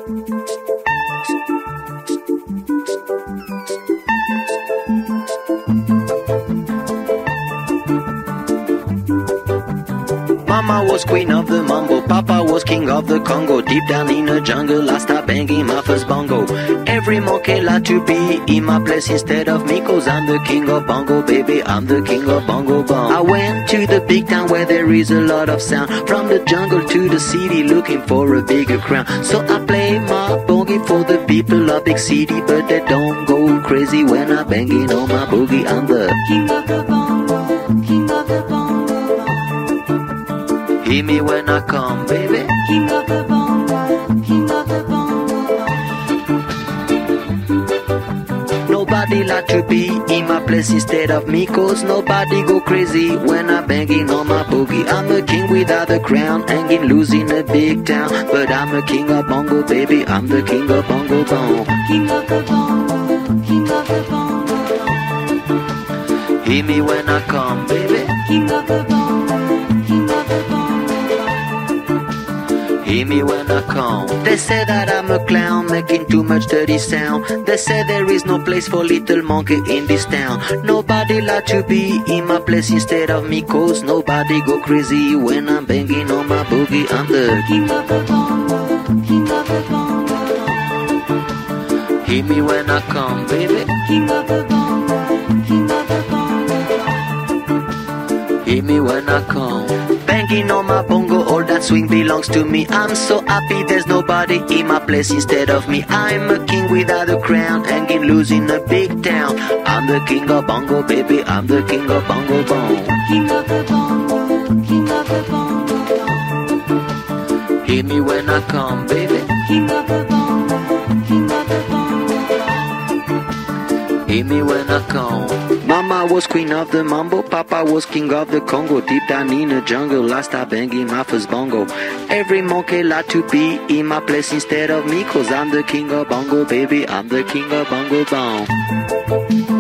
Mama was queen of the mambo, Papa was king of the Congo. Deep down in the jungle, I start banging my first bongo. Every monkey like to be in my place instead of me, 'cause I'm the king of bongo, baby, I'm the king of bongo bong. I went to the big town where there is a lot of sound, from the jungle to the city looking for a bigger crown. So I play my boogie for the people of big city, but they don't go crazy when I'm banging on my boogie. I'm the king of the bongo, king of the bongo. Hear me when I come, baby. King of the bongo, king of the bongo. Nobody like to be in my place instead of me, 'cause nobody go crazy when I'm banging on my boogie. I'm a king without a crown, hanging loose in a big town, but I'm a king of bongo, baby, I'm the king of bongo bong. King of the bongo, king of the bongo. Hear me when I come, baby. King of the bongo, king of the bongo. Hear me when I come. They say that I'm a clown, making too much dirty sound. They say there is no place for little monkey in this town. Nobody like to be in my place instead of me, 'cause nobody go crazy when I'm banging on my boogie. I'm the king of the bongo, king of the bongo. Hear me when I come, baby. King of the bongo, king of the bongo. Hear me when I come. Banging on my bongo, all that swing belongs to me. I'm so happy there's nobody in my place instead of me. I'm a king without a crown, hanging loose in a big town. I'm the king of bongo, baby, I'm the king of bongo bong. King of the bongo, king of the bongo. Hear me when I come, baby. King of the bongo, king of the bongo. Hear me when I come. Mama was queen of the mambo, Papa was king of the Congo. Deep down in the jungle, I start banging my first bongo. Every monkey like to be in my place instead of me, 'cause I'm the king of bongo, baby, I'm the king of bongo bong.